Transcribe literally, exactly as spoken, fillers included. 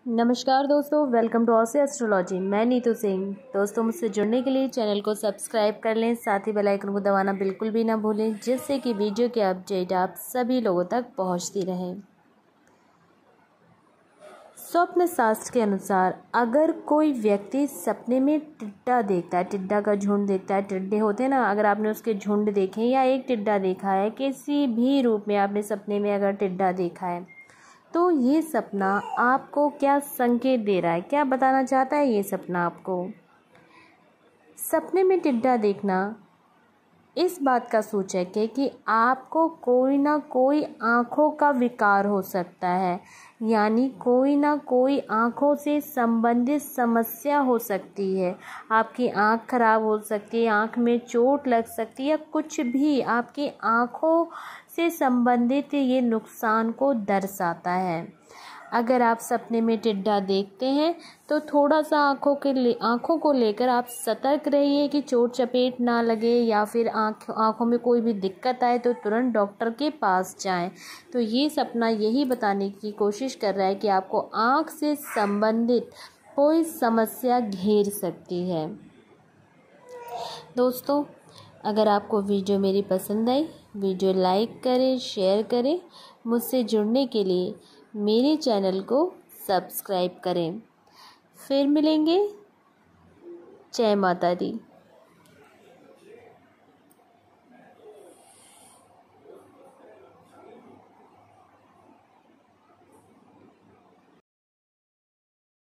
नमस्कार दोस्तों, welcome to ऑसे astrology. मैं नीतू सिंह। दोस्तों, मुझसे जुड़ने के लिए चैनल को सब्सक्राइब कर लें, साथ ही बेल आइकन को दबाना बिल्कुल भी ना भूलें, जिससे कि वीडियो की अपडेट आप सभी लोगों तक पहुंचती रहे। स्वप्न शास्त्र के अनुसार अगर कोई व्यक्ति सपने में टिड्डा देखता है, टिड्डा का झुंड देखता है, टिड्डे होते हैं ना, अगर आपने उसके झुंड देखे या एक टिड्डा देखा है, किसी भी रूप में आपने सपने में अगर टिड्डा देखा है, तो ये सपना आपको क्या संकेत दे रहा है, क्या बताना चाहता है ये सपना आपको। सपने में टिड्डा देखना इस बात का सूचक है कि आपको कोई ना कोई आँखों का विकार हो सकता है, यानी कोई ना कोई आँखों से संबंधित समस्या हो सकती है। आपकी आँख खराब हो सकती है, आँख में चोट लग सकती है, या कुछ भी आपकी आँखों से संबंधित ये नुकसान को दर्शाता है। अगर आप सपने में टिड्डा देखते हैं तो थोड़ा सा आँखों के ले आँखों को लेकर आप सतर्क रहिए कि चोट चपेट ना लगे, या फिर आँख आँखों में कोई भी दिक्कत आए तो तुरंत डॉक्टर के पास जाएं। तो ये सपना यही बताने की कोशिश कर रहा है कि आपको आँख से संबंधित कोई समस्या घेर सकती है। दोस्तों, अगर आपको वीडियो मेरी पसंद आई, वीडियो लाइक करें, शेयर करें। मुझसे जुड़ने के लिए मेरे चैनल को सब्सक्राइब करें। फिर मिलेंगे। जय माता दी।